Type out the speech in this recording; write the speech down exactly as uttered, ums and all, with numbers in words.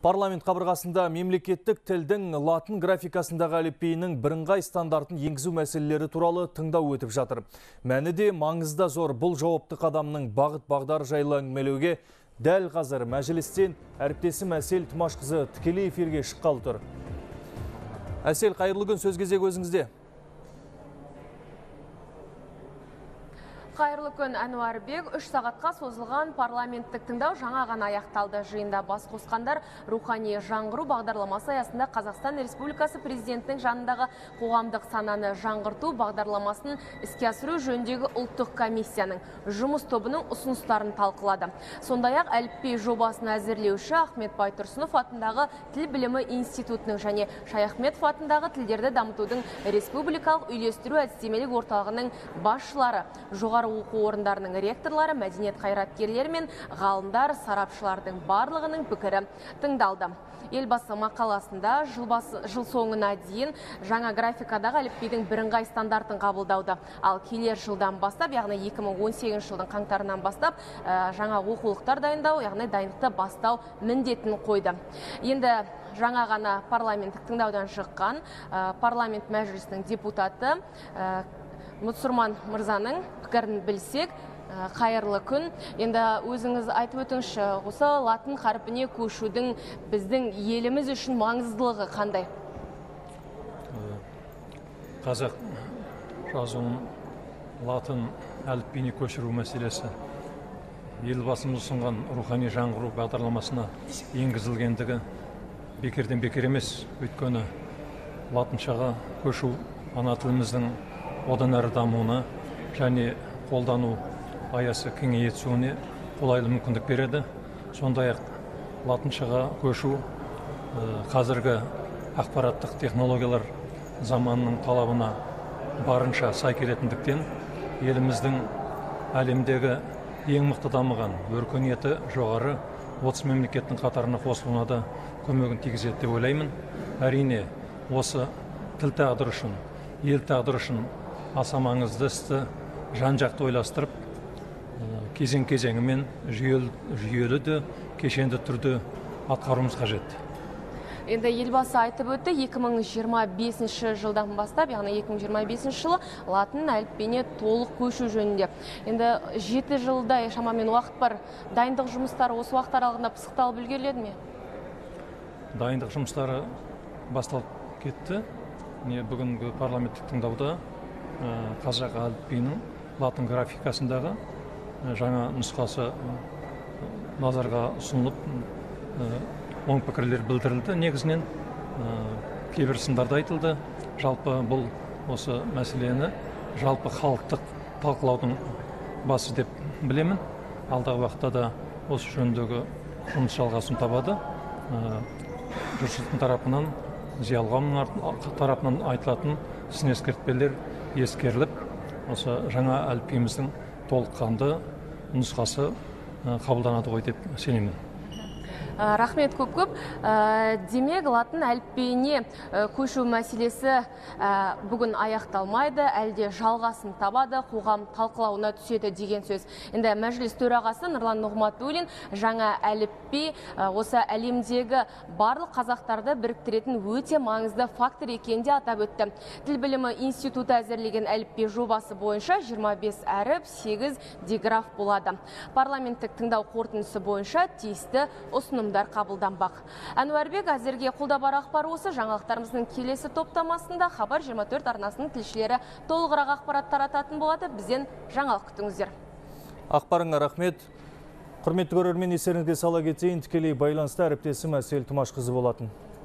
Парламент қабырғасында мемлекеттік тілдің латын графикасындағы әліпбиінің бірыңғай стандартын енгізу мәселелері туралы тыңдау өтіп жатыр. Мәні де маңызда зор. Бұл жауапты қадамның бағыт-бағдары жайлы әңгімелеуге дәл қазір мәжілістен әріптесім Әсел Тұмашқызы тікелей эфирге шыққалы тұр. Әсел, қайырлы күн, сөз кезегі өзіңізде. Қайырлы күн, Әнуарбек. Үш сағатқа созылған парламенттік тыңдау жаңа ғана аяқталды. Жиында бас қосқандар рухани жаңғыру бағдарламасы аясында Қазақстан Республикасы президентінің жанындағы қоғамдық сананы жаңғырту бағдарламасын іске асыру жөніндегі ұлттық комиссияның жұмыс тобының ұсыныстарын талқылады. Сондай-ақ әліпби жобасын әзірлеуші Ахмет Байтұрсынов атындағы тіл білімі институтының және Шаяхметов атындағы тілдерді дамытудың республикалық үйлестіру әдістемелік орталығының басшылары, жоғары оқу орындарының ректорлары, мәдениет қайраткерлері мен ғалымдар, сарапшылардың барлығының пікірі тыңдалды. Елбасы мақаласында жыл, басы, жыл соңына дейін жаңа графикадағы әліпбидің бірыңғай стандартын қабылдауды, ал келер жылдан бастап, яғни екі мың он сегізінші жылдың қаңтарынан бастап жаңа оқулықтар дайындау, яғни дайындықты бастау міндетін қойды. Енді жаңа ғана парламенттік тыңдаудан шыққан парламент мәжілісінің депутаты Мұсырман мырзаның пікірін білсек, қайырлы күн. Енді өзіңіз айтып өтіңізші, осы латын қарпіне көшудің біздің еліміз үшін маңыздылығы қандай? Қазақ жазуын латын әліпбиіне көшіру мәселесі елбасымыз ұсынған рухани жаңғыру бағдарламасына енгізілгендігі бекерден бекер емес. Өйткені латыншаға көшу ана тіліміздің одан әрі дамуына және қолдану аясы кеңейтуіне қолайлы мүмкіндік береді. Сондай-ақ латыншаға көшу қазіргі ақпараттық технологиялар заманының талабына барынша сай келетіндіктен еліміздің әлемдегі ең мықты дамыған, өркениеті жоғары отыз мемлекеттің қатарына қосылуына да көмегін тигізеді деп ойлаймын. Әрине, осы тіл тағдыры үшін, ел тағдыры үшін аса маңызды істі жан-жақты ойластырып, кезең-кезеңімен жүйелі де, кешенді түрде атқаруымыз қажет. Енді елбасы айтып өтті, екі мың жиырма бесінші жылдан бастап, яғни екі мың жиырма бесінші жылы латын әліпбиіне толық көшу жөнінде. Енді жеті жылдай шамамен уақыт бар. Дайындық жұмыстары осы уақыт аралығында пысықталып үлгеріледі ме? Дайындық жұмыстары басталып кетті. Бүгінгі парламенттік тыңдауда қазақ әліпбиінің латын графикасындағы жаңа нұсқасы назарға ұсынылып, оң пікірлер білдірілді. Негізінен кейбір сындарды айтылды. Жалпы бұл осы мәселені жалпы халықтық талқылаудың басы деп білемін. Алдағы уақытта да осы жөніндегі жұмыс жалғасын табады. Жұртшылықтың тарапынан, зиялы қауымның тарапынан айтылатын сын-ескертпелер ескеріліп, осы жаңа әліпбиіміздің толыққанды нұсқасы қабылданады ғой деп сенемін. Рахмет көп-көп. Демек, латын әліпбиіне көшу мәселесі бүгін аяқталмайды, әлде жалғасын табады, қоғам талқылауына түседі деген сөз. Енді мәжіліс төрағасы Нұрлан Нығматуллин жаңа әліпби осы әлемдегі барлық қазақтарды біріктіретін өте маңызды фактор екенде атап өтті. Тіл білімі институты әзірлеген әліпби жобасы бойынша жиырма бес әріп, сегіз диграф болады. Парламенттік тыңдау қорытындысы бойынша тиісті ұсыным қабылданбақ. Әнуарбек, әзірге қолда бар ақпар осы. Жаңалықтарымыздың келесі топтамасында Хабар жиырма төрт арнасының тілшілері толығырақ ақпарат тарататын болады. Бізден жаңалық күтіңіздер. Ақпарыңа рахмет. Құрметті көрермен, естеріңізге сала кетейін, тікелей байланыста әріптесім Әсел Тұмашқызы болатын.